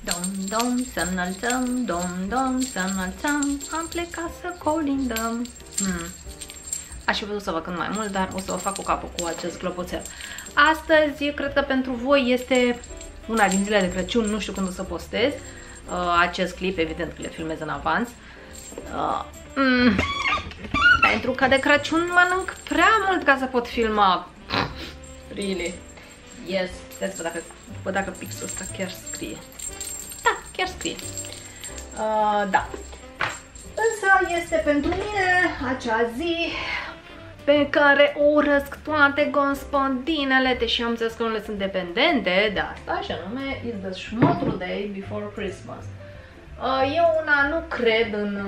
Dom, să înălțăm, dom, să înălțăm, am plecat să colindăm. Aș fi putut să vă cânt mai mult, dar o să o fac cu capul cu acest clopoțel. Astăzi, cred că pentru voi este una din zilele de Crăciun, nu știu când o să postez acest clip, evident că le filmez în avans. Pentru că de Crăciun mănânc prea mult ca să pot filma. Really? Yes. Văd dacă pixul ăsta chiar scrie. Da, chiar scrie. Da. Însă este pentru mine acea zi pe care o urăsc toate gospodinele, deși am înțeles că nu le sunt dependente de asta, și anume is the Schmotru Day before Christmas. Eu una nu cred în...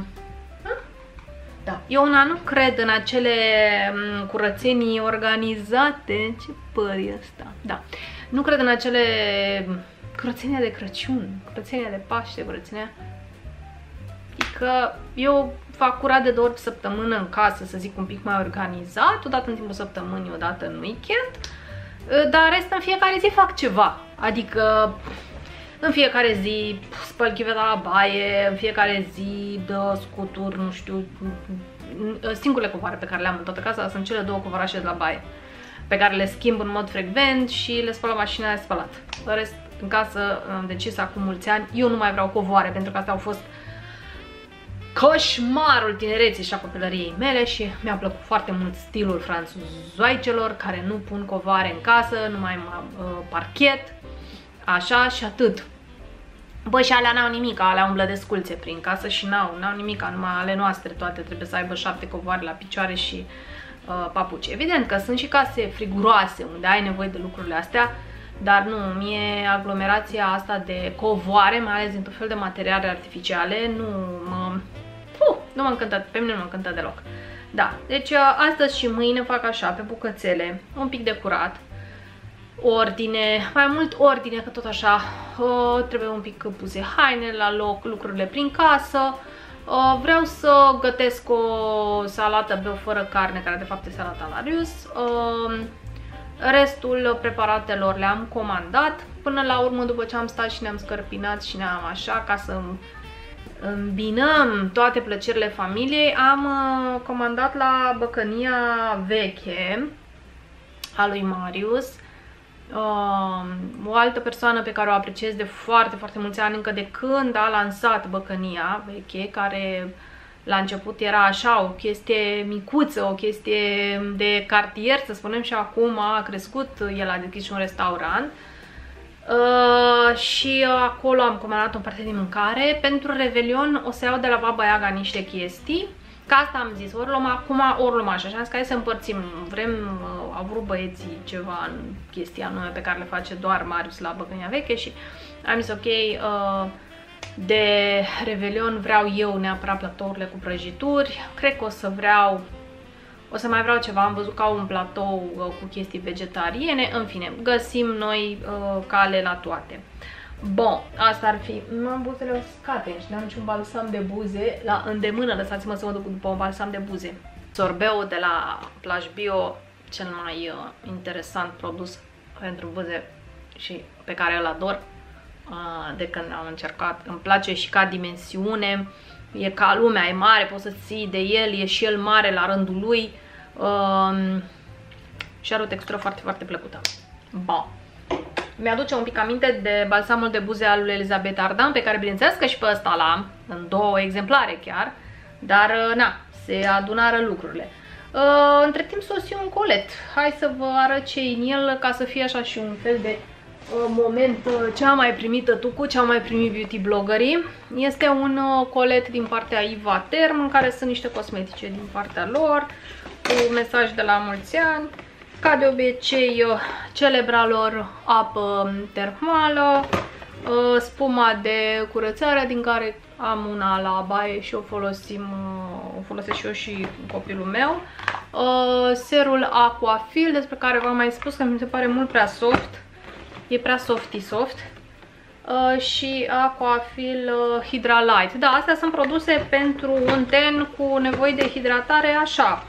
Da, eu una nu cred în acele curățenii organizate. Ce păr e ăsta? Da. Nu cred în acele curățenia de Crăciun, curățenia de Paște, curățenia... Adică eu fac curat de 2 ori pe săptămână în casă, să zic un pic mai organizat, odată în timpul săptămânii, odată în weekend, dar rest în fiecare zi fac ceva. Adică în fiecare zi spăl chiveta la baie, în fiecare zi dă scuturi, nu știu, singurele covoare pe care le am în toată casa sunt cele 2 covorașe de la baie, pe care le schimb în mod frecvent și le spăl la mașina de spălat. În rest, în casă am decis acum mulți ani, eu nu mai vreau covoare, pentru că astea au fost coșmarul tinereții și a copilăriei mele și mi-a plăcut foarte mult stilul franțuzoaicelor care nu pun covoare în casă, numai parchet, așa și atât. Bă, și alea n-au nimic, alea umblă de sculțe prin casă și n-au nimic, numai ale noastre toate trebuie să aibă 7 covoare la picioare și papuci. Evident că sunt și case friguroase unde ai nevoie de lucrurile astea, dar nu, mie aglomerația asta de covoare, mai ales din tot fel de materiale artificiale, nu mă încântă, pe mine nu mă încântă deloc. Da, deci astăzi și mâine fac așa, pe bucățele, un pic de curat, ordine, mai mult ordine, că tot așa trebuie un pic puse haine la loc, lucrurile prin casă. Vreau să gătesc o salată beo fără carne, care de fapt e salata la rius. Restul preparatelor le-am comandat. Până la urmă, după ce am stat și ne-am scărpinat și ne-am așa, ca să îmbinăm toate plăcerile familiei, am comandat la băcănia veche a lui Marius, o altă persoană pe care o apreciez de foarte, foarte mulți ani, încă de când a lansat băcănia veche, care la început era așa, o chestie micuță, o chestie de cartier, să spunem, și acum a crescut, el a deschis și un restaurant. Și acolo am comandat o parte de mâncare. Pentru Revelion o să iau de la Baba Yaga niște chestii. Ca asta am zis, ori luăm acum, ori luăm așa. Și am zis că hai să împărțim. Vrem, au vrut băieții ceva în chestia anume pe care le face doar Marius la băcănia veche și am zis ok, de Revelion vreau eu neapărat platourile cu prăjituri. Cred că o să mai vreau ceva, am văzut că au un platou cu chestii vegetariene. În fine, găsim noi cale la toate. Bun, asta ar fi. Nu am buzele uscate și n-am niciun balsam de buze la îndemână. Lăsați-mă să mă duc după un balsam de buze. Sorbeo de la Plaj Bio, cel mai interesant produs pentru buze și pe care îl ador de când am încercat. Îmi place și ca dimensiune, e ca lumea, e mare, poți să ții de el, e și el mare la rândul lui și are o textură foarte, foarte plăcută. Bun. Mi-aduce un pic aminte de balsamul de buze al lui Elisabeth Ardan, pe care bineînțeles că și pe ăsta l-am, în 2 exemplare chiar, dar na, se adunară lucrurile. Între timp sosi un colet. Hai să vă arăt ce în el, ca să fie așa și un fel de moment cea mai primită tucu, cea mai primit beauty bloggerii. Este un colet din partea Iva Term, în care sunt niște cosmetice din partea lor, cu mesaj de la mulți ani. Ca de obicei, celebra lor apă termală, spuma de curățare, din care am una la baie și o folosesc și eu și copilul meu. Serul Aquafil, despre care v-am mai spus că mi se pare mult prea soft. E prea soft. Și Aquafil Hydra Light. Da, astea sunt produse pentru un ten cu nevoi de hidratare așa,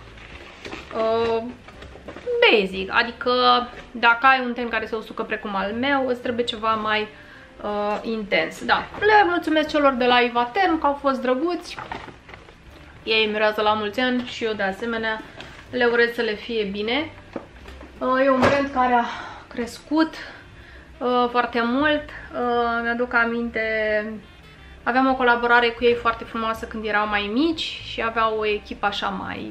basic. Adică dacă ai un ten care se usucă precum al meu, îți trebuie ceva mai intens. Da, le mulțumesc celor de la Ivaterm că au fost drăguți. Ei îmi urează la mulți ani și eu de asemenea le urez să le fie bine. E un brand care a crescut foarte mult. Mi-aduc aminte, aveam o colaborare cu ei foarte frumoasă când erau mai mici și aveau o echipă așa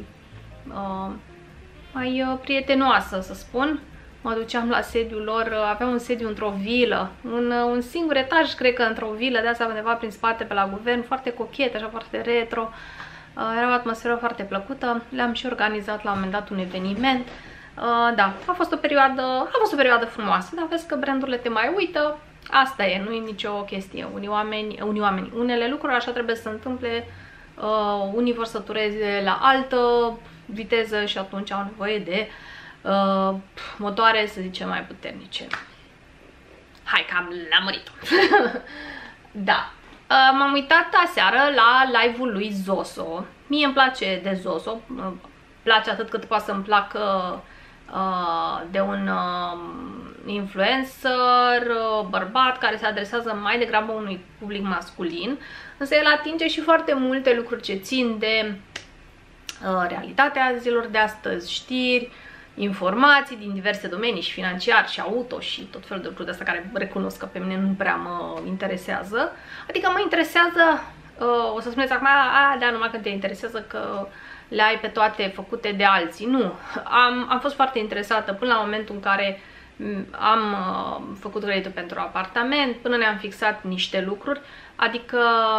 mai prietenoasă, să spun. Mă duceam la sediul lor, aveau un sediu într-o vilă, un singur etaj, cred că într-o vilă, de asta undeva prin spate pe la guvern, foarte cochet, așa foarte retro. Era o atmosferă foarte plăcută, le-am și organizat la un moment dat un eveniment. Da, a fost o perioadă frumoasă, dar vezi că brandurile te mai uită, asta e, nu e nicio chestie. Unele lucruri așa trebuie să se întâmple, unii vor să tureze la altă viteză și atunci au nevoie de motoare, să zicem, mai puternice. Hai că am lămurit-o. Da. M-am uitat aseară la live-ul lui Zoso. Mie îmi place de Zoso. Place atât cât poate să-mi placă de un influencer bărbat care se adresează mai degrabă unui public masculin. Însă el atinge și foarte multe lucruri ce țin de realitatea zilor de astăzi, știri, informații din diverse domenii, și financiar, și auto, și tot felul de lucruri de astea care recunosc că pe mine nu prea mă interesează. Adică mă interesează, o să spuneți acum, da, numai când te interesează că le ai pe toate făcute de alții. Nu, am fost foarte interesată până la momentul în care am făcut creditul pentru apartament, până ne-am fixat niște lucruri, adică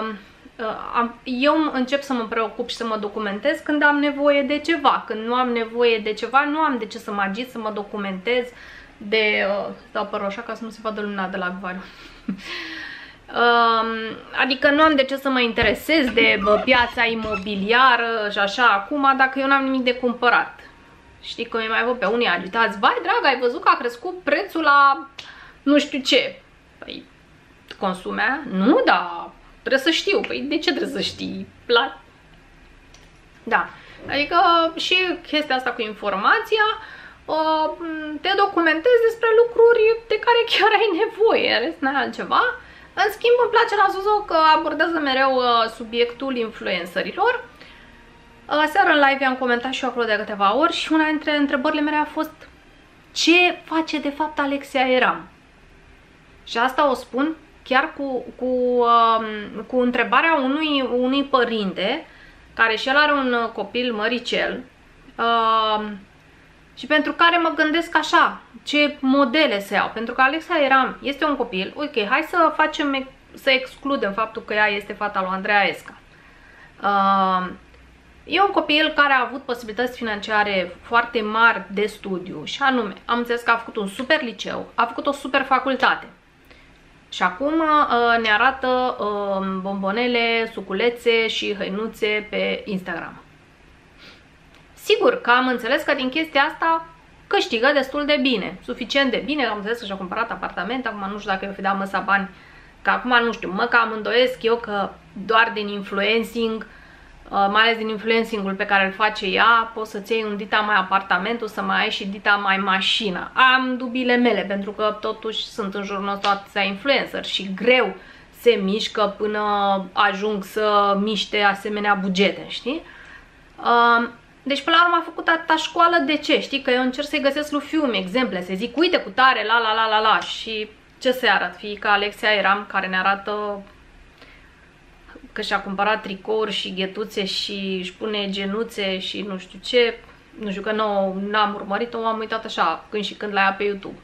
eu încep să mă preocup și să mă documentez când am nevoie de ceva. Când nu am nevoie de ceva, nu am de ce să mă agit, să mă documentez de... Stau pe roșa ca să nu se vadă lumina de la acvariu. Adică nu am de ce să mă interesez de piața imobiliară și așa acum, dacă eu n-am nimic de cumpărat. Știi că mai văd pe unii agitați, vai dragă, ai văzut că a crescut prețul la nu știu ce. Păi, consumea? Nu, dar trebuie să știu. Păi de ce trebuie să știi? Da, adică și chestia asta cu informația, te documentezi despre lucruri de care chiar ai nevoie, în rest n-ai altceva. În schimb, îmi place la Zozo că abordează mereu subiectul influencerilor. Aseară în live am comentat și eu acolo de câteva ori și una dintre întrebările mele a fost: ce face de fapt Alexia Eram? Și asta o spun chiar cu întrebarea unui părinte care și el are un copil măricel și pentru care mă gândesc așa, ce modele să iau. Pentru că Alexia Eram este un copil, ok, hai să excludem faptul că ea este fata lui Andreea Esca. E un copil care a avut posibilități financiare foarte mari de studiu și anume, am înțeles că a făcut un super liceu, a făcut o super facultate. Și acum ne arată bombonele, suculețe și hăinuțe pe Instagram. Sigur că am înțeles că din chestia asta câștigă destul de bine, suficient de bine, am înțeles că și-a cumpărat apartament, acum nu știu dacă eu fi dat măsa bani, că acum nu știu, mă cam îndoiesc eu că doar din influencing, mai ales din influencingul pe care îl face ea, poți să-ți iei un dita mai apartamentul, să mai ai și dita mai mașina. Am dubiile mele, pentru că totuși sunt în jurul nostru atâția influencer și greu se mișcă până ajung să miște asemenea bugete, știi? Deci până la urmă a făcut atâta școală, de ce? Știi? Că eu încerc să-i găsesc lui fiul meu exemple, să zic, uite cu tare, la, și ce să-i arăt? Fiica Alexia Eram, care ne arată că și-a cumpărat tricouri și ghetuțe și își pune genuțe și nu știu ce, nu știu că n-am urmărit-o, m-am uitat așa când și când la ea pe YouTube.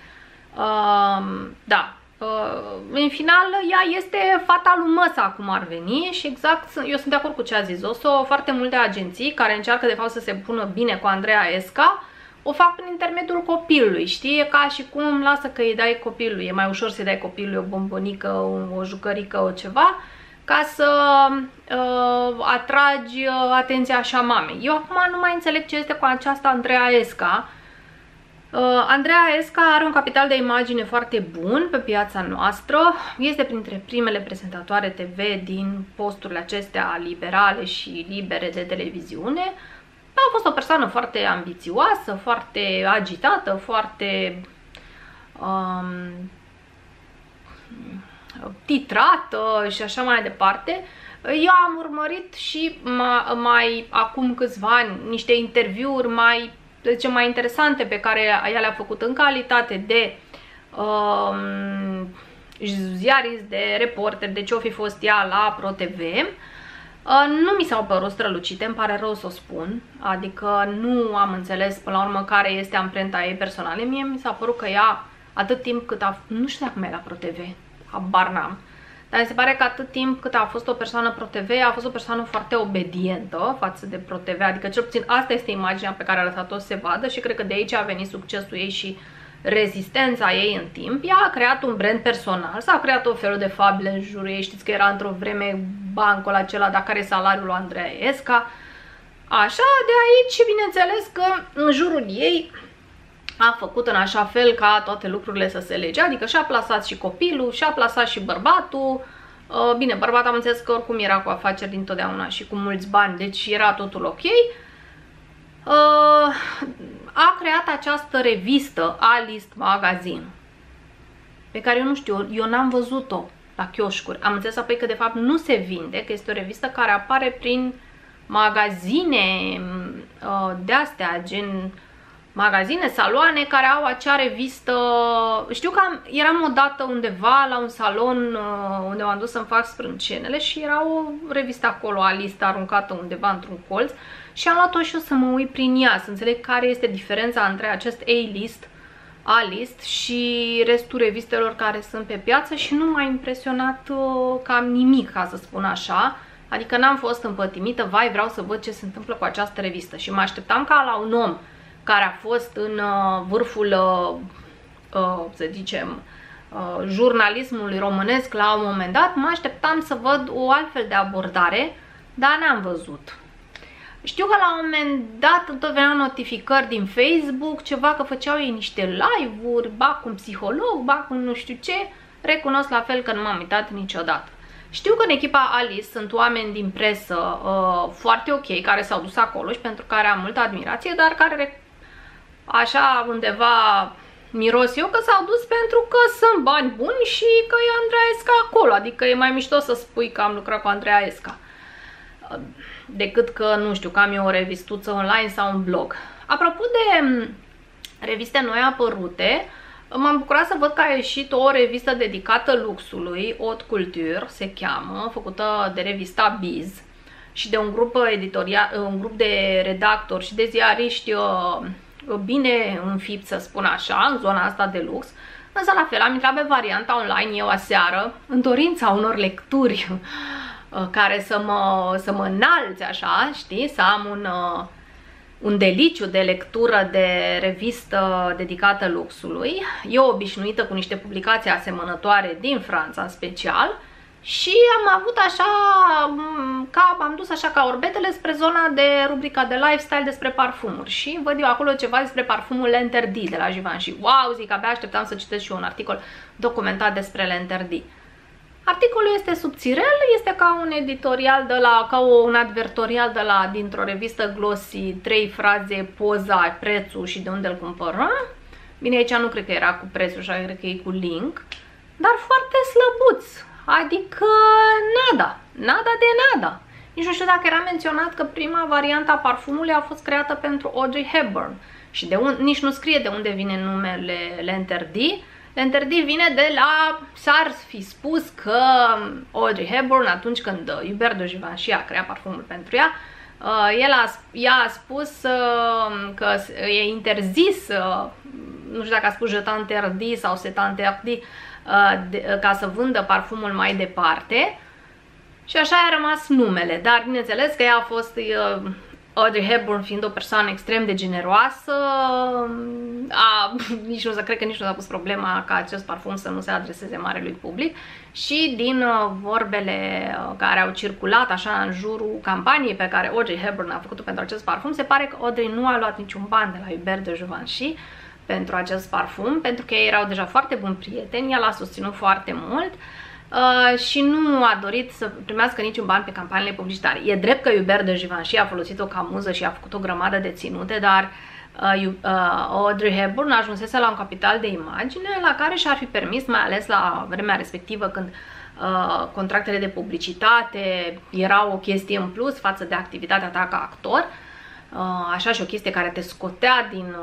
Da, în final ea este fata lui Măsa, cum ar veni, și exact, eu sunt de acord cu ce a zis Zoso, foarte multe agenții care încearcă de fapt să se pună bine cu Andreea Esca, o fac prin intermediul copilului, știi? E ca și cum lasă că îi dai copilului, e mai ușor să-i dai copilului o bombonică, o jucărică, o ceva, ca să atragi atenția așa mamei. Eu acum nu mai înțeleg ce este cu aceasta Andreea Esca. Andreea Esca are un capital de imagine foarte bun pe piața noastră. Este printre primele prezentatoare TV din posturile acestea liberale și libere de televiziune. A fost o persoană foarte ambițioasă, foarte agitată, foarte... titrată și așa mai departe. Eu am urmărit și mai acum câțiva ani niște interviuri mai interesante pe care ea le-a făcut în calitate de ziarist, de reporter, de ce-o fi fost ea la ProTV. Nu mi s-au părut strălucite, îmi pare rău să o spun, adică nu am înțeles până la urmă care este amprenta ei personală. Mie mi s-a părut că ea, atât timp cât nu știu dacă mai e la ProTV, habar n-am, dar mi se pare că atât timp cât a fost o persoană ProTV, a fost o persoană foarte obedientă față de ProTV, adică cel puțin asta este imaginea pe care a lăsat-o să se vadă și cred că de aici a venit succesul ei și rezistența ei în timp. Ea a creat un brand personal, s-a creat o felul de fabule în jurul ei, știți că era într-o vreme bancul acela, dar care e salariul lui Andreea Esca. Așa, de aici, bineînțeles că în jurul ei a făcut în așa fel ca toate lucrurile să se lege, adică și-a plasat și copilul, și-a plasat și bărbatul. Bine, bărbatul am înțeles că oricum era cu afaceri dintotdeauna și cu mulți bani, deci era totul ok. A creat această revistă, A-List Magazine, pe care eu nu știu, eu n-am văzut-o la chioșcuri. Am înțeles apoi că de fapt nu se vinde, că este o revistă care apare prin magazine de-astea, gen magazine, saloane care au acea revistă. Știu că eram odată undeva la un salon unde m-am dus să-mi fac sprâncenele și era o revistă acolo, A-List, aruncată undeva într-un colț și am luat-o și eu să mă uit prin ea, să înțeleg care este diferența între acest A-List, A-List și restul revistelor care sunt pe piață și nu m-a impresionat cam nimic, ca să spun așa. Adică n-am fost împătimită, vai, vreau să văd ce se întâmplă cu această revistă și mă așteptam ca la un om care a fost în vârful, să zicem, jurnalismului românesc la un moment dat, mă așteptam să văd o altfel de abordare, dar n-am văzut. Știu că la un moment dat tot veneau notificări din Facebook, ceva că făceau ei niște live-uri, ba cu un psiholog, ba cu nu știu ce, recunosc la fel că nu m-am uitat niciodată. Știu că în echipa A-List sunt oameni din presă foarte ok, care s-au dus acolo și pentru care am multă admirație, dar care așa undeva miros eu că s-au dus pentru că sunt bani buni și că e Andreea Esca acolo, adică e mai mișto să spui că am lucrat cu Andreea Esca decât că, nu știu, că am eu o revistuță online sau un blog. Apropo de reviste noi apărute, m-am bucurat să văd că a ieșit o revistă dedicată luxului, Haute Couture se cheamă, făcută de revista Biz și de un grup editorial, un grup de redactori și de ziariști bine înfipt, să spun așa, în zona asta de lux. Însă la fel am intrat pe varianta online eu aseară, în dorința unor lecturi care să mă înalțe așa, știi, să am un deliciu de lectură de revistă dedicată luxului. Eu obișnuită cu niște publicații asemănătoare din Franța în special și am avut așa, am dus așa ca orbetele spre zona de rubrica de lifestyle despre parfumuri și văd eu acolo ceva despre parfumul L'Interdit de la Givenchy. Wow, zic, abia așteptam să citesc și eu un articol documentat despre L'Interdit. Articolul este subțirel, este ca un editorial de la, un advertorial de la, dintr-o revistă glossy, 3 fraze, poza, prețul și de unde îl cumpărăm. Bine, aici nu cred că era cu prețul, așa cred că e cu link, dar foarte slăbuț, adică nada de nada. Nici nu știu dacă era menționat că prima variantă a parfumului a fost creată pentru Audrey Hepburn și nici nu scrie de unde vine numele L'Interdit. L'Interdit vine de la, s-ar fi spus că Audrey Hepburn, atunci când Hubert de Givenchy a creat parfumul pentru ea, ea a spus că e interzis, nu știu dacă a spus je t'interdis sau c'est interdit, ca să vândă parfumul mai departe. Și așa a rămas numele, dar bineînțeles că ea a fost, Audrey Hepburn fiind o persoană extrem de generoasă, cred că nici nu s-a pus problema ca acest parfum să nu se adreseze marelui public și din vorbele care au circulat așa în jurul campaniei pe care Audrey Hepburn a făcut-o pentru acest parfum, se pare că Audrey nu a luat niciun ban de la Hubert de Givenchy pentru acest parfum, pentru că ei erau deja foarte buni prieteni, ea l-a susținut foarte mult și nu a dorit să primească niciun ban pe campaniile publicitare. E drept că Hubert de Givenchy a folosit-o ca muză și a făcut o grămadă de ținute, dar Audrey Hepburn ajunsese la un capital de imagine la care și-ar fi permis, mai ales la vremea respectivă când contractele de publicitate erau o chestie în plus față de activitatea ta ca actor. Așa, și o chestie care te scotea din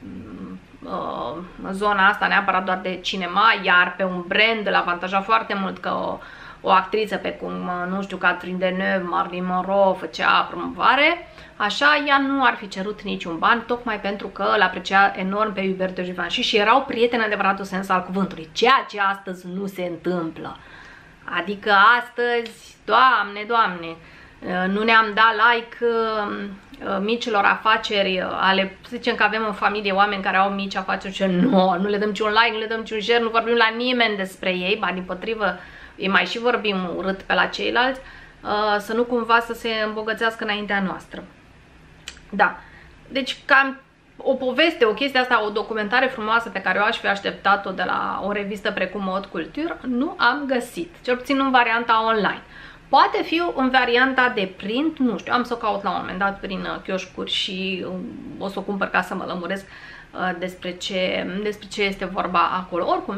zona asta neapărat doar de cinema, iar pe un brand îl avantaja foarte mult că o actriță pe cum, nu știu, Catherine Deneuve, Marilyn Monroe făcea promovare, așa ea nu ar fi cerut niciun ban, tocmai pentru că îl aprecia enorm pe Hubert de Givenchy și erau prieteni în adevăratul sens al cuvântului, ceea ce astăzi nu se întâmplă. Adică astăzi, Doamne, nu ne-am dat like micilor afaceri ale, să zicem că avem în familie oameni care au mici afaceri și nu le dăm niciun like, nu le dăm niciun share, nu vorbim la nimeni despre ei, ba dimpotrivă, îi mai și vorbim urât pe la ceilalți, să nu cumva să se îmbogățească înaintea noastră. Da, deci cam o poveste, o chestie asta, o documentare frumoasă pe care eu aș fi așteptat-o de la o revistă precum Haute Couture, nu am găsit, cel puțin în varianta online. Poate fi în varianta de print, nu știu, am să o caut la un moment dat prin chioșcuri și o să o cumpăr ca să mă lămuresc despre ce este vorba acolo. Oricum,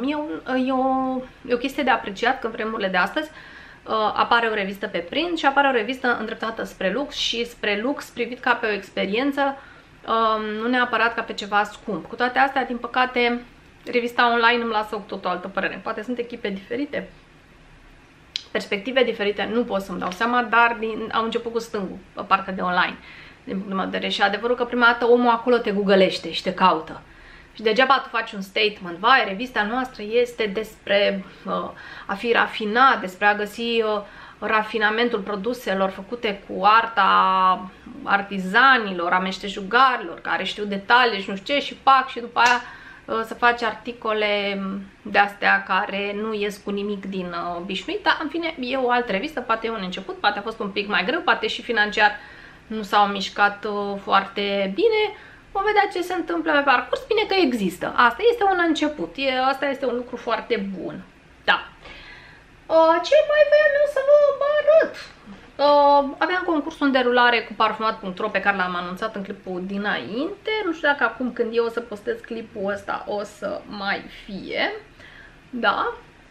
e o chestie de apreciat că în vremurile de astăzi apare o revistă pe print și apare o revistă îndreptată spre lux și spre lux privit ca pe o experiență, nu neapărat ca pe ceva scump. Cu toate astea, din păcate, revista online îmi lasă tot o altă părere. Poate sunt echipe diferite, perspective diferite, nu pot să-mi dau seama, dar au început cu stângul pe partea de online, din punctul meu de vedere. Și adevărul că prima dată omul acolo te googlește și te caută. Și degeaba tu faci un statement, vai, revista noastră este despre a fi rafinat, despre a găsi rafinamentul produselor făcute cu arta artizanilor, a meșteșugarilor, care știu detalii și nu știu ce, și pac, și după aia să faci articole de-astea care nu ies cu nimic din obișnuit, dar în fine e o altă revistă, poate e un început, poate a fost un pic mai greu, poate și financiar nu s-au mișcat foarte bine. Vom vedea ce se întâmplă pe parcurs, bine că există. Asta este un început, asta este un lucru foarte bun. Da. Ce mai voiam eu să vă arăt? Aveam concursul în derulare cu parfumat.ro pe care l-am anunțat în clipul dinainte. Nu știu dacă acum când eu o să postez clipul ăsta o să mai fie. Da.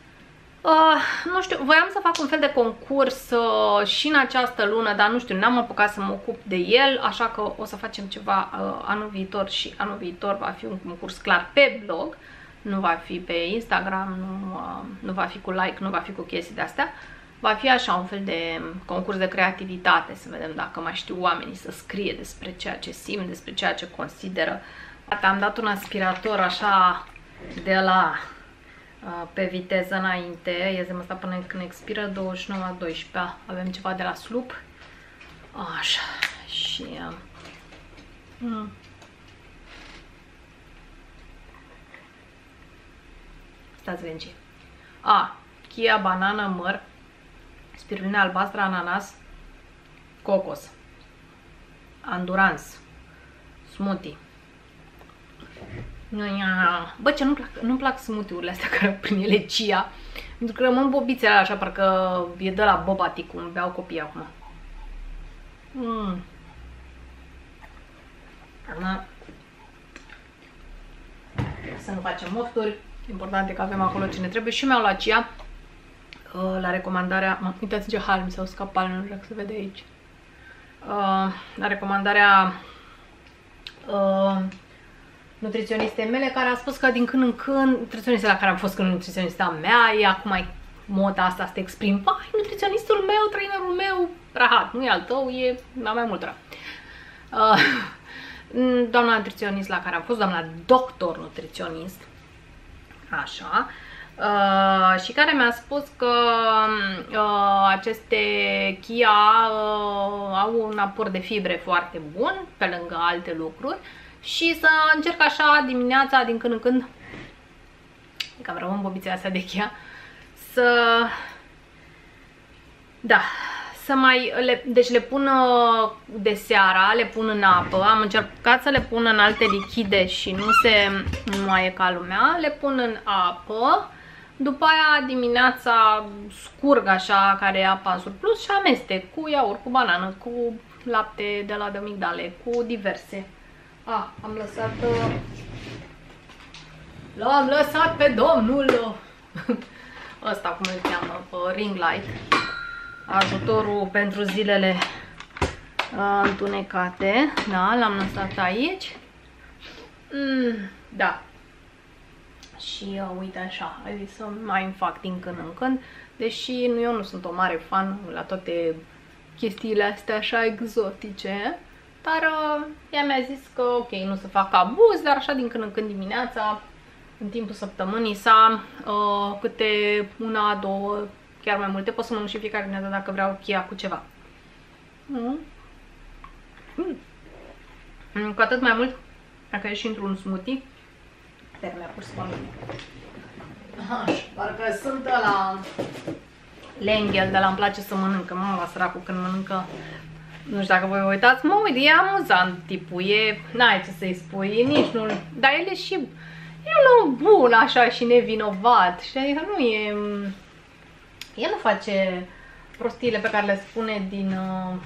Nu știu, voiam să fac un fel de concurs și în această lună, dar nu știu, n-am apucat să mă ocup de el, așa că o să facem ceva anul viitor și anul viitor va fi un concurs clar pe blog, nu va fi pe Instagram, nu va fi cu like, nu va fi cu chestii de-astea. Va fi așa un fel de concurs de creativitate, să vedem dacă mai știu oamenii să scrie despre ceea ce simt, despre ceea ce consideră. Am dat un aspirator așa de la pe viteză înainte, iezem asta până când expiră 29-12, avem ceva de la Sloop. Așa, și stați venci. Chia, banană, măr, spirulină albastră, ananas, cocos, endurance, smoothie. Bă, ce nu-mi plac smoothie-urile astea care au prin ele chia, pentru că rămân bobițele așa, parcă e de la boba tea, cum beau copiii acum. Să nu facem mofturi, important e că avem acolo ce ne trebuie. Și mi-au luat chia la recomandarea, uitați ce hal mi s-au scapat, nu știu dacă se vede aici, la recomandarea nutriționistei mele, care a spus că din când în când, nutriționistul la care am fost când nutriționista mea, e acum ai moda asta să te exprimi, vai, nutriționistul meu, trainerul meu, rahat, nu e al tău, e mai mult doamna nutriționist la care am fost, doamna doctor nutriționist, așa, și care mi-a spus că aceste chia au un aport de fibre foarte bun, pe lângă alte lucruri, și să încerc așa dimineața, din când în când, cam rămân bobițele astea de chia, deci le pun de seara, le pun în apă, am încercat să le pun în alte lichide și nu mai e ca lumea, le pun în apă, după aia dimineața scurg așa, care e apa în surplus și amestec cu iaurt, cu banană, cu lapte de la de migdale, cu diverse. Am lăsat... L-am lăsat pe domnul ăsta, cum îl cheamă, ring light. Ajutorul pentru zilele întunecate. Da, l-am lăsat aici. Da. Și uite așa, ai zis să mai îmi fac din când în când. Deși eu nu sunt o mare fan la toate chestiile astea așa exotice. Dar ea mi-a zis că ok, nu să fac abuz, dar așa din când în când dimineața, în timpul săptămânii, să am câte una, două, chiar mai multe. Pot să mănânc și fiecare dimineață dacă vreau chia cu ceva. Cu atât mai mult, dacă ești într-un smoothie, mi-a pus să mănânc. Așa, parcă sunt la Lenghel, de la îmi place să mănâncă. Mă, la săracul când mănâncă. Nu știu dacă voi vă uitați, mă uit, e amuzant tipul, n-ai ce să-i spui, nici nu, dar el e și, e un om bun așa și nevinovat, și adică nu e, el nu face prostiile pe care le spune din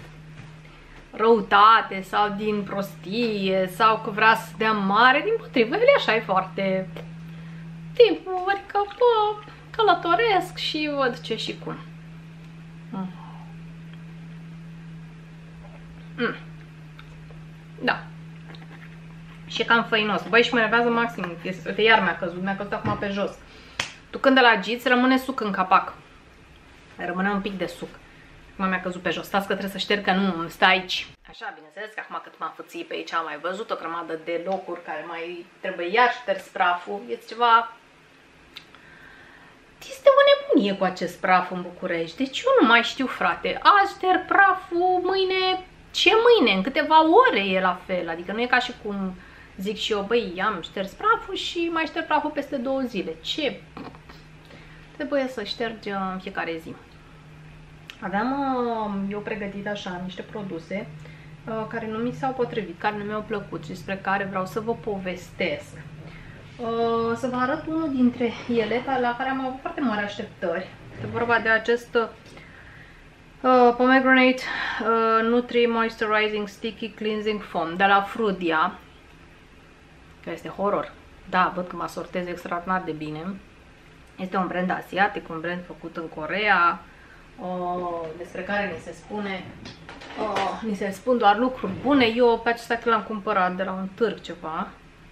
răutate sau din prostie sau că vrea să dea mare, dimpotrivă, el e așa, e foarte tipul, adică, bă, călătoresc și văd ce și cum. Da. Și e cam făinos. Băi, și mă enervează maxim. Uite, iar mi-a căzut acum pe jos. Tu când de la agiți, rămâne suc în capac. Rămâne un pic de suc. Acum mi-a căzut pe jos. Stați că trebuie să șterg, că nu stai aici. Așa, bineînțeles că acum cât m-am fățit pe aici, am mai văzut o grămadă de locuri care mai trebuie iar șters praful. Este ceva... Este o nebunie cu acest praf în București. Deci eu nu mai știu, frate. Azi șterg praful, mâine... Ce mâine? În câteva ore e la fel. Adică nu e ca și cum zic și eu, băi, am șters praful și mai șterg praful peste 2 zile. Ce? Trebuie să ștergi în fiecare zi. Aveam eu pregătit așa niște produse care nu mi s-au potrivit, care nu mi-au plăcut și despre care vreau să vă povestesc. Să vă arăt unul dintre ele la care am avut foarte mari așteptări. Este vorba de acest Pomegranate Nutri Moisturizing Sticky Cleansing Foam de la Frudia, care este horror. Da, văd că mă asortez extraordinar de bine. Este un brand asiatic, un brand făcut în Coreea, despre care ni se spun doar lucruri bune. Eu pe acesta că l-am cumpărat de la un târg ceva.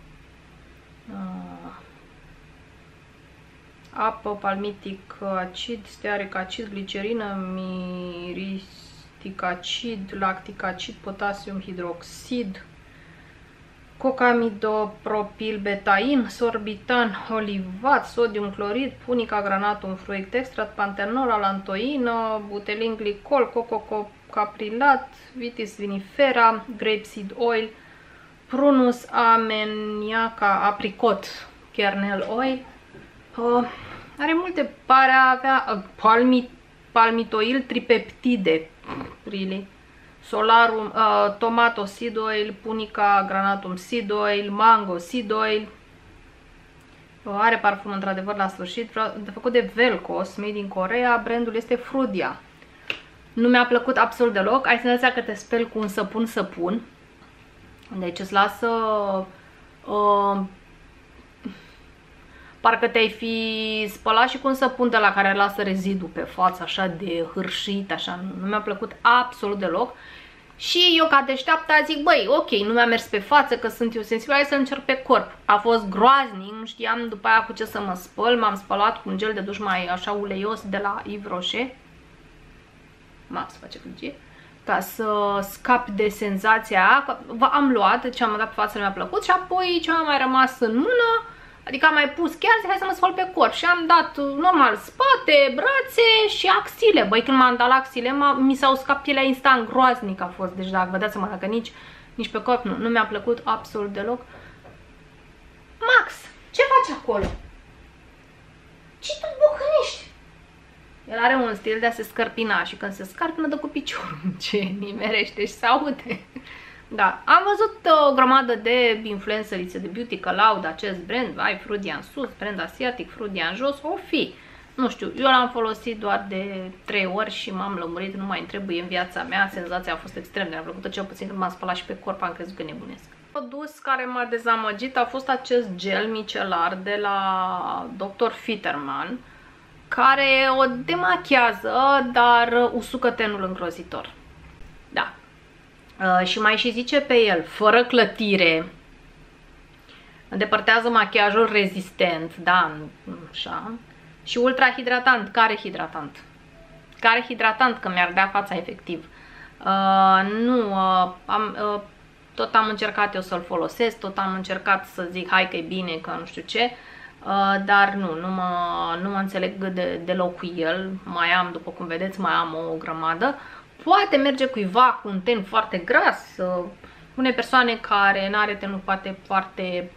Apă, palmitic acid, stearic acid, glicerină, miristic acid, lactic acid, potasium hidroxid, cocamidopropilbetain, sorbitan, olivat, sodium clorid, punica granatum fruct extract, pantenol, alantoină, butelin glicol, cococaprilat, vitis vinifera, grapeseed oil, prunus ameniaca apricot, kernel oil. Are multe, pare a avea palmitoil tripeptide, really. Solarum, tomato seed oil, punica granatum seed oil, mango seed oil. Are parfum într-adevăr la sfârșit, făcut de Velcos, made in Corea, brandul este Frudia. Nu mi-a plăcut absolut deloc, ai senzația că te speli cu un săpun, deci îți lasă... parcă te-ai fi spălat și cu un săpun de la care lasă rezidul pe față, așa de hârșit, așa, nu mi-a plăcut absolut deloc. Și eu ca deșteaptă zic, băi, ok, nu mi-a mers pe față că sunt eu sensibilă, hai să încerc pe corp. A fost groaznic, nu știam după aia cu ce să mă spăl, m-am spălat cu un gel de duș mai așa uleios de la Yves Rocher. Se face fugie. Ca să scap de senzația aia, am luat ce am dat pe față, nu mi-a plăcut și apoi ce a mai rămas în mână. Adică am mai pus chiar, zic, hai să mă spăl pe corp și am dat normal spate, brațe și axile. Băi, când m-am dat la axile, mi s-au scapat pielea instant, groaznic a fost. Deci dacă vă dați seama, dacă nici pe corp nu mi-a plăcut absolut deloc. Max, ce faci acolo? Ce tu bucănești? El are un stil de a se scărpina și când se scărpină dă cu piciorul. Ce nimerește și se aude. Da, am văzut o grămadă de influencerițe de beauty că laud acest brand, ai Frudia în sus, brand asiatic, Frudia în jos, o fi. Nu știu, eu l-am folosit doar de 3 ori și m-am lămurit, nu mai îmi trebuie în viața mea, senzația a fost extrem de neplăcută, cel puțin când m-am spălat și pe corp am crezut că nebunesc. Produs care m-a dezamăgit a fost acest gel micelar de la Dr. Fitterman. care o demachiază, dar usucă tenul îngrozitor. Da. Și mai și zice pe el, fără clătire, îndepărtează machiajul rezistent, da, așa, și ultrahidratant. Care hidratant? Care hidratant, că mi-ar da fața efectiv. Tot am încercat eu să-l folosesc, tot am încercat să zic hai că e bine, că nu știu ce, dar nu mă înțeleg deloc cu el. Mai am, după cum vedeți, mai am o grămadă. Poate merge cuiva cu un ten foarte gras, unei persoane care n-are tenul poate foarte...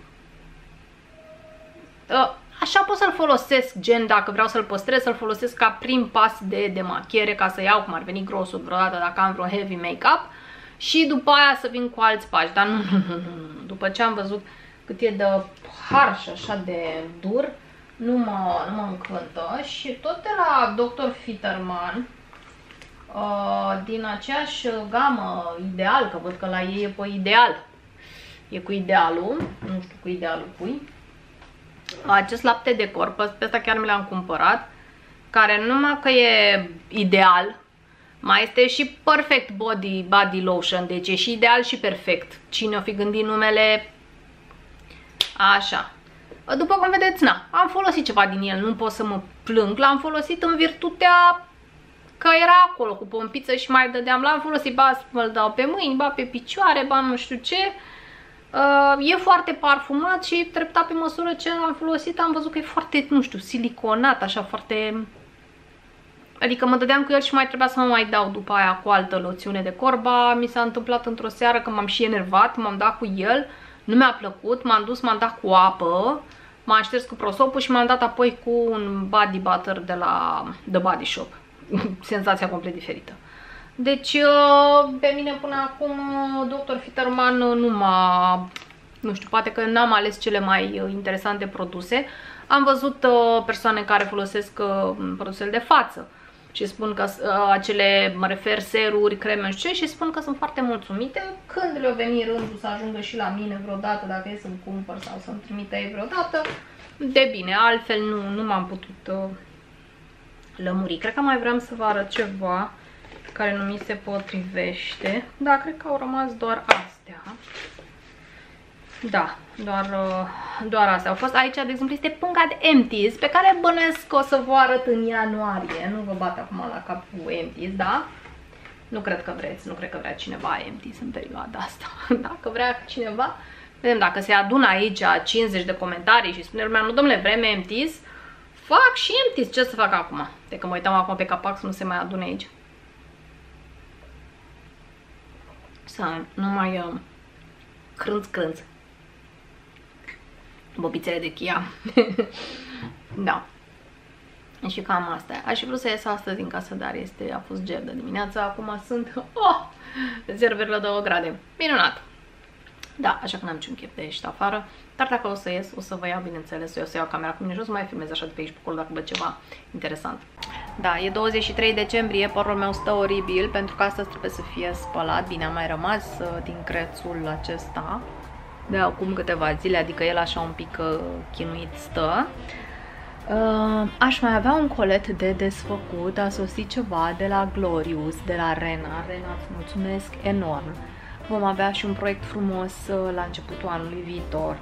Așa pot să-l folosesc, gen dacă vreau să-l păstrez, să-l folosesc ca prim pas de demachiere, ca să iau cum ar veni grosul vreodată dacă am vreo heavy make-up și după aia să vin cu alți pași. Dar nu. După ce am văzut cât e de harsh, așa de dur, nu mă încântă. Și tot de la Dr. Fitterman, din aceeași gamă Ideal, că văd că la ei e pe Ideal. E cu Idealul, nu știu cu Idealul cui. Acest lapte de corp, pe ăsta chiar mi l-am cumpărat, care nu numai că e ideal, mai este și perfect body lotion, deci e și ideal și perfect. Cine o fi gândit numele? Așa. După cum vedeți, am folosit ceva din el, nu pot să mă plâng, l-am folosit în virtutea că era acolo cu pompiță și mai dădeam, l-am folosit, ba să-l dau pe mâini, ba pe picioare, ba nu știu ce. E foarte parfumat și treptat pe măsură ce l-am folosit am văzut că e foarte, nu știu, siliconat, așa foarte... Adică mă dădeam cu el și mai trebuia să mă mai dau după aia cu altă loțiune de corp. Mi s-a întâmplat într-o seară că m-am și enervat, m-am dat cu el, nu mi-a plăcut, m-am dus, m-am dat cu apă, m-am șters cu prosopul și m-am dat apoi cu un body butter de la The Body Shop. Senzația complet diferită. Deci, pe mine până acum, Dr. Fitterman nu știu, poate că n-am ales cele mai interesante produse. Am văzut persoane care folosesc produsele de față și spun că acele, mă refer, seruri, creme, nu știu ce, și spun că sunt foarte mulțumite. Când le-o veni rândul să ajungă și la mine vreodată, dacă e să-mi cumpăr sau să-mi trimite ei vreodată, de bine, altfel nu m-am putut lămuri. Cred că mai vreau să vă arăt ceva care nu mi se potrivește. Da, cred că au rămas doar astea. Da, doar astea au fost. Aici, de exemplu, este punga de Empties, pe care bănuiesc că o să vă arăt în ianuarie. Nu vă bat acum la cap cu Empties, da? Nu cred că vreți, nu cred că vrea cineva Empties în perioada asta. Dacă vrea cineva, vedem, dacă se adună aici 50 de comentarii și spune lumea, nu domnule, vrem Empties, fac și Empties. Ce să fac acum? De că mă uitam acum pe capac să nu se mai adune aici. Să nu mai crânț. Bobițele de Chia. Da. Și cam asta. Aș fi vrut să ies astăzi din casă, dar a fost ger de dimineața. Acum sunt 0,2 grade. Minunat. Da, așa că n-am niciun chef de ieșit afară. Dar dacă o să ies, o să vă iau, bineînțeles, o să iau camera cu mine jos, să mai filmez așa de pe aici pe acolo dacă văd ceva interesant. Da, e 23 decembrie, părul meu stă oribil pentru că astăzi trebuie să fie spălat. Bine, a mai rămas din crețul acesta de acum câteva zile, adică el așa un pic chinuit stă. Aș mai avea un colet de desfăcut, a sosit ceva de la Glorious, de la Rena. Rena, îți mulțumesc enorm. Vom avea și un proiect frumos la începutul anului viitor.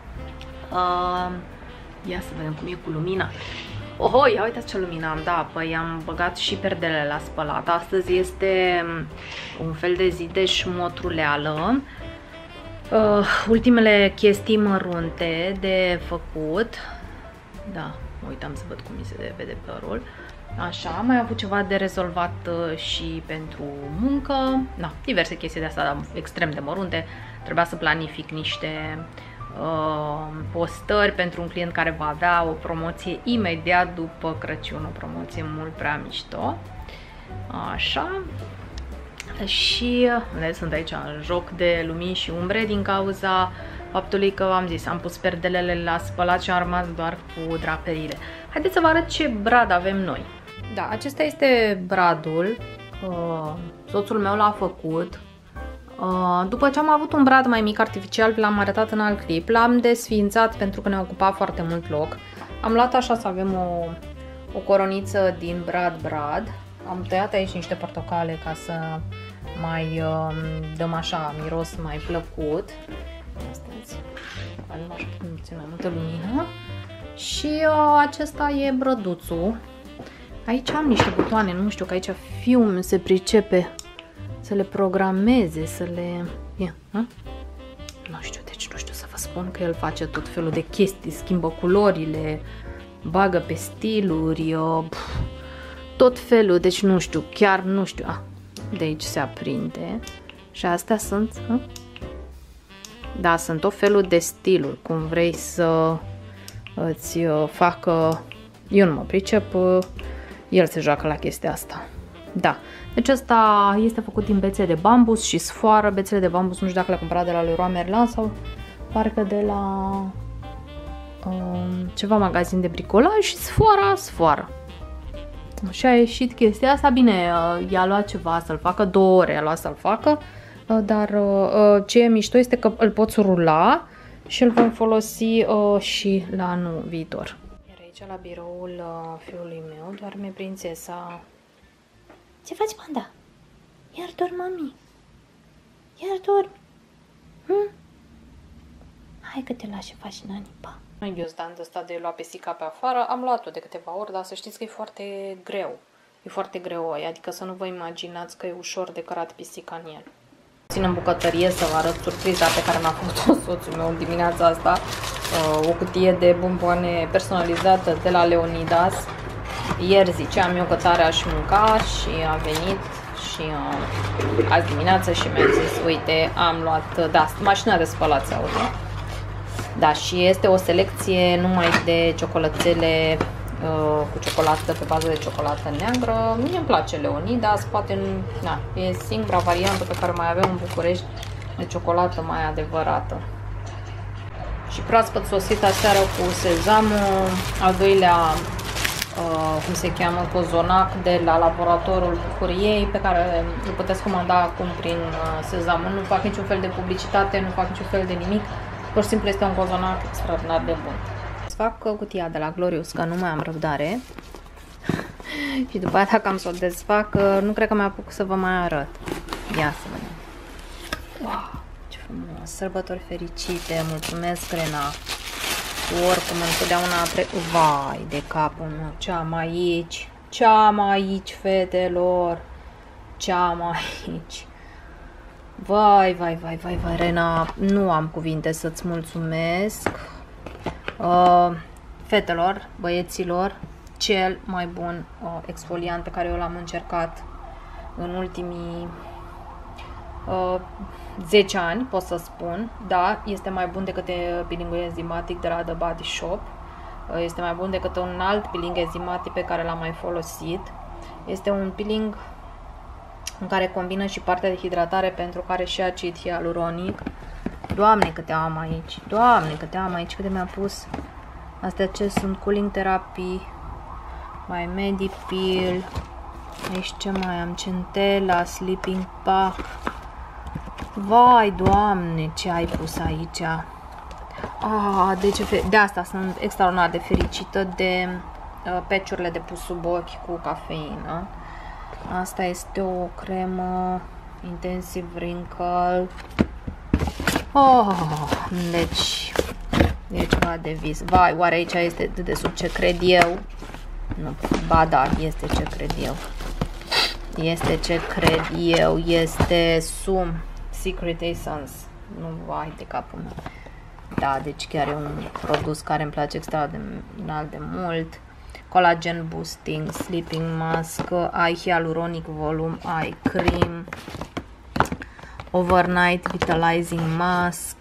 Ia să vedem cum e cu lumina. Oho, ia uitați ce lumină am, da, păi am băgat și perdelele la spălat. Astăzi este un fel de zi de șmotruleală. Ultimele chestii mărunte de făcut. Da, mă uitam să văd cum mi se vede părul. Așa, am mai avut ceva de rezolvat și pentru muncă. Da, diverse chestii de astea extrem de mărunte. Trebuia să planific niște postări pentru un client care va avea o promoție imediat după Crăciun, o promoție mult prea mișto. Așa. Și sunt aici în joc de lumini și umbre din cauza faptului că am zis, am pus perdelele la spălat și am rămas doar cu draperiile. Haideți să vă arăt ce brad avem noi. Da, acesta este bradul. Soțul meu l-a făcut. După ce am avut un brad mai mic artificial, l-am arătat în alt clip, l-am desființat pentru că ne ocupa foarte mult loc. Am luat așa să avem o coroniță din Brad. Am tăiat aici niște portocale ca să mai dăm așa miros mai plăcut. Astăzi nu țin mai multă lumină. Și acesta e brăduțul. Aici am niște butoane, nu știu, că aici fiul se pricepe să le programeze, să le... Nu știu, deci nu știu să vă spun că el face tot felul de chestii, schimbă culorile, bagă pe stiluri, tot felul, deci nu știu, chiar nu știu. De aici se aprinde și astea sunt, da, sunt tot felul de stiluri, cum vrei să îți facă, eu nu mă pricep, el se joacă la chestia asta. Da, deci asta este făcut din bețe de bambus și sfoară. Bețele de bambus nu știu dacă le-a cumpărat de la Leroy Merlin sau parcă de la ceva magazin de bricolaj și sfoară. Și a ieșit chestia asta, bine, i-a luat ceva să-l facă, 2 ore a luat să-l facă, dar ce e mișto este că îl poți rula și îl vom folosi și la anul viitor. Iar aici la biroul fiului meu doarme prințesa. Ce faci, panda? Iar dormi, mami? Iar dormi? Hai că te lași și faci nani, pa. Eu stand ăsta de lua pisica pe afară, am luat-o de câteva ori, dar să știți că e foarte greu. E foarte greu, adică să nu vă imaginați că e ușor de cărat pisica în el. Țin în bucătărie să vă arăt surpriza pe care mi-a făcut-o soțul meu dimineața asta. O cutie de bomboane personalizată de la Leonidas. Ieri ziceam eu că tare aș mânca și a venit și azi dimineață și mi-a zis, uite, am luat, da, mașina de spălat se aude. Da, și este o selecție numai de ciocolățele cu ciocolată, pe bază de ciocolată neagră. Mie îmi place Leonidas, poate na, e singura variantă pe care mai avem în București de ciocolată mai adevărată. Și proaspăt sosit aseară cu sezamul, al doilea, cum se cheamă, cozonac de la Laboratorul Bucuriei, pe care îl puteți comanda acum prin sezamul. Nu fac niciun fel de publicitate, nu fac niciun fel de nimic, pur și simplu este un cozonac extraordinar de bun. Îți fac cutia de la Glorious, că nu mai am răbdare. Și după aceea, dacă am să o desfac, nu cred că mi-a apuc să vă mai arăt. Ia să vedem. Wow, ce frumos! Sărbători fericite! Mulțumesc, Rena! Oricum, întotdeauna vai de capul meu! Ce-am aici? Ce-am aici, fetelor? Ce-am aici? Vai, vai, vai, vai, vai, Rena! Nu am cuvinte să-ți mulțumesc! Fetelor, băieților, cel mai bun exfoliant pe care eu l-am încercat în ultimii 10 ani, pot să spun. Da, este mai bun decât peelingul enzimatic de la The Body Shop. Este mai bun decât un alt peeling enzimatic pe care l-am mai folosit. Este un peeling în care combină și partea de hidratare pentru care și acid hialuronic. Doamne, câte am aici! Doamne, câte am aici! Câte mi-a pus! Astea ce sunt? Cooling Therapy, mai Medipil. Aici ce mai am? Centella, Sleeping Pack. Vai, Doamne, ce ai pus aici! De asta sunt extraordinar de fericită de patch-urile de pus sub ochi cu cafeină. Asta este o cremă Intensive Wrinkle. Deci e ceva de vis. Vai, oare aici este de sub ce cred eu? Nu, ba da, este ce cred eu. Este ce cred eu. Este Sum Secret Essence. Nu, vai de capul meu. Da, deci chiar e un produs care îmi place extraordinar de mult. Collagen Boosting, Sleeping Mask, Eye Hyaluronic Volume Eye Cream, Overnight Vitalizing Mask,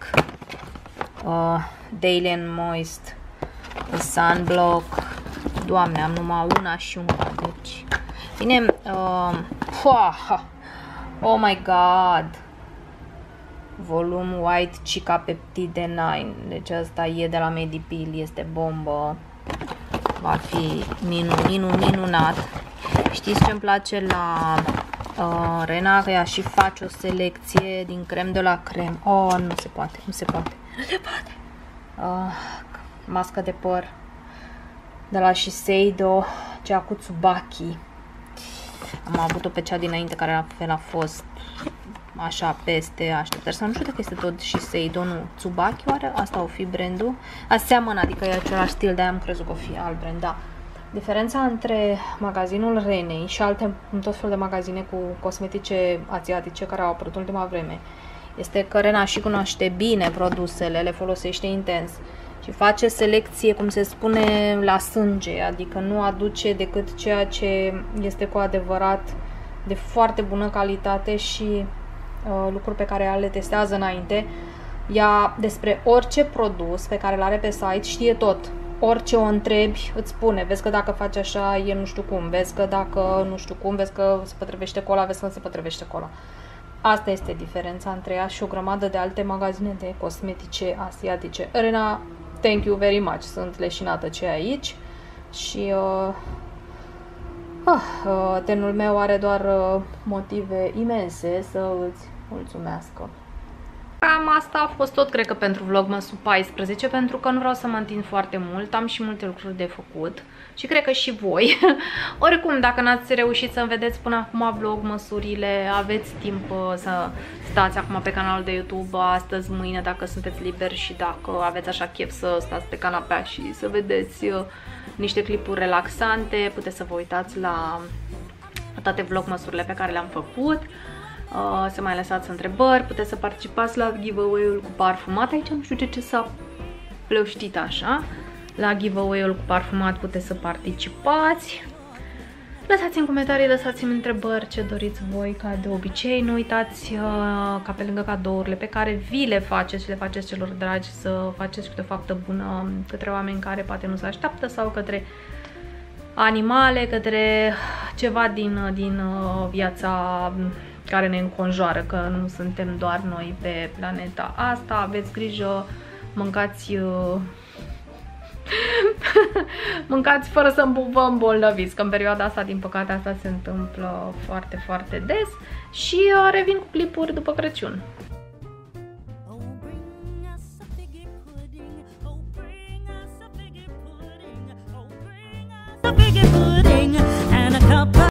Daily and Moist Sunblock. Doamne, am numai una și una, deci bine, oh my god, Volume White Cica Peptide 9, deci asta e de la Medipil, este bombă, va fi minunat. Știți ce îmi place la Rena? Că ea și face o selecție din crem de la crem. Nu se poate, nu se poate, nu se poate. Mască de păr de la Shiseido, cea cu Tsubaki. Am avut-o pe cea dinainte care la fel a fost așa peste așteptări. Să nu știu dacă este tot și Seido, nu. Tsubaki oare? Asta o fi brandul? Aseamănă, adică e același stil, de-aia am crezut că o fi alt brand, da. Diferența între magazinul Renei și alte, tot fel de magazine cu cosmetice asiatice care au apărut în ultima vreme, este că Rena și cunoaște bine produsele, le folosește intens și face selecție, cum se spune, la sânge, adică nu aduce decât ceea ce este cu adevărat de foarte bună calitate și lucruri pe care le testează înainte. Ea despre orice produs pe care îl are pe site știe tot. Orice o întrebi, îți spune, vezi că dacă faci așa e nu știu cum, vezi că dacă nu știu cum, vezi că se potrivește cu ăla, vezi că nu se potrivește cu ăla. Asta este diferența între ea și o grămadă de alte magazine de cosmetice asiatice. Rena, thank you very much, sunt leșinată ce aici și tenul meu are doar motive imense să îți mulțumească. Cam asta a fost tot, cred că, pentru Vlogmasul 14, pentru că nu vreau să mă întind foarte mult, am și multe lucruri de făcut și cred că și voi. Oricum, dacă n-ați reușit să-mi vedeți până acum vlogmasurile, aveți timp să stați acum pe canalul de YouTube astăzi, mâine, dacă sunteți liberi și dacă aveți așa chef să stați pe canapea și să vedeți niște clipuri relaxante, puteți să vă uitați la toate vlogmasurile pe care le-am făcut. Să mai lăsați întrebări, puteți să participați la giveaway-ul cu parfumat. Aici nu știu ce s-a plăștit așa. La giveaway-ul cu parfumat puteți să participați. Lăsați în comentarii, lăsați-mi întrebări ce doriți voi, ca de obicei. Nu uitați ca pe lângă cadourile pe care vi le faceți și le faceți celor dragi, să faceți câte o faptă bună către oameni care poate nu se așteaptă sau către animale, către ceva din viața care ne înconjoară, că nu suntem doar noi pe planeta asta. Aveți grijă, mâncați mâncați fără să vă îmbolnăviți, că în perioada asta, din păcate, asta se întâmplă foarte, foarte des și revin cu clipuri după Crăciun. Bring us a figgy pudding. Oh, bring us a figgy